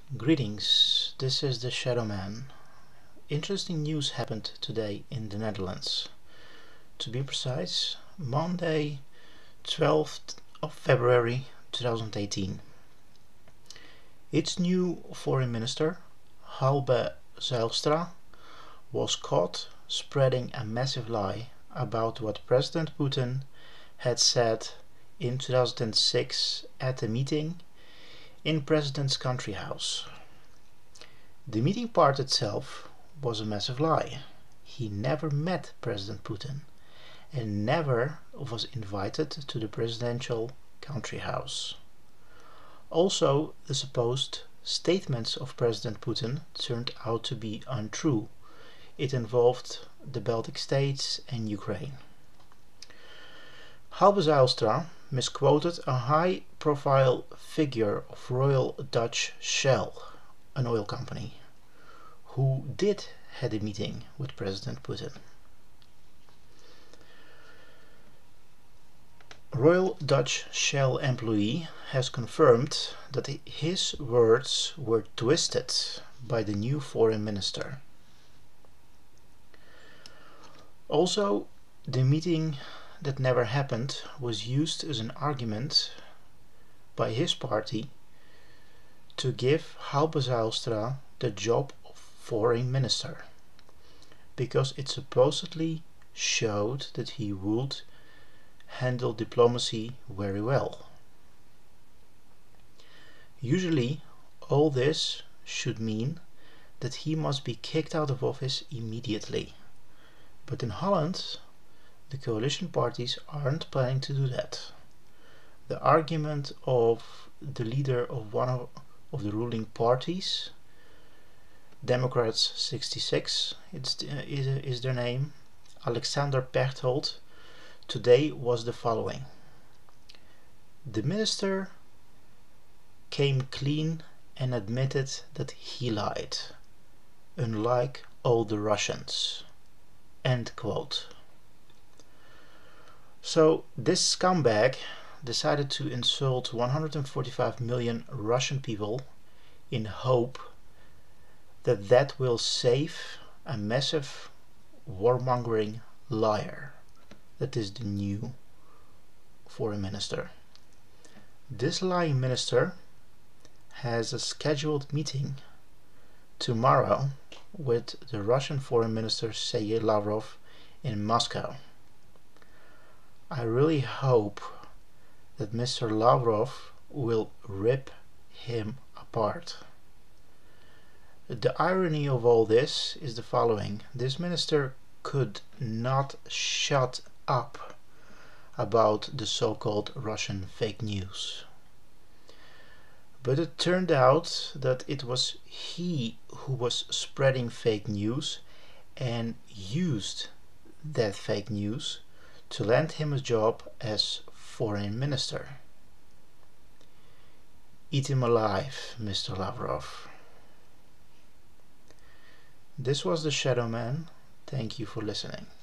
Greetings, this is the Shadow Man. Interesting news happened today in the Netherlands. To be precise, Monday 12th of February 2018. Its new foreign minister, Halbe Zijlstra, was caught spreading a massive lie about what President Putin had said in 2006 at a meeting in President's country house. The meeting part itself was a massive lie. He never met President Putin and never was invited to the presidential country house. Also, the supposed statements of President Putin turned out to be untrue. It involved the Baltic states and Ukraine. Halbe Zijlstra misquoted a high-profile figure of Royal Dutch Shell, an oil company, who did had a meeting with President Putin. Royal Dutch Shell employee has confirmed that his words were twisted by the new foreign minister. Also, the meeting that never happened was used as an argument by his party to give Halbe Zijlstra the job of foreign minister, because it supposedly showed that he would handle diplomacy very well. Usually, all this should mean that he must be kicked out of office immediately, but in Holland the coalition parties aren't planning to do that. The argument of the leader of one of the ruling parties, Democrats 66 is their name, Alexander Pechtold, today was the following. The minister came clean and admitted that he lied, unlike all the Russians. End quote. So this scumbag decided to insult 145 million Russian people in hope that that will save a massive warmongering liar that is the new foreign minister. This lying minister has a scheduled meeting tomorrow with the Russian foreign minister Sergei Lavrov in Moscow. I really hope that Mr. Lavrov will rip him apart. The irony of all this is the following. This minister could not shut up about the so-called Russian fake news. But it turned out that it was he who was spreading fake news and used that fake news to land him a job as foreign minister. Eat him alive, Mr. Lavrov. This was the Shadow Man. Thank you for listening.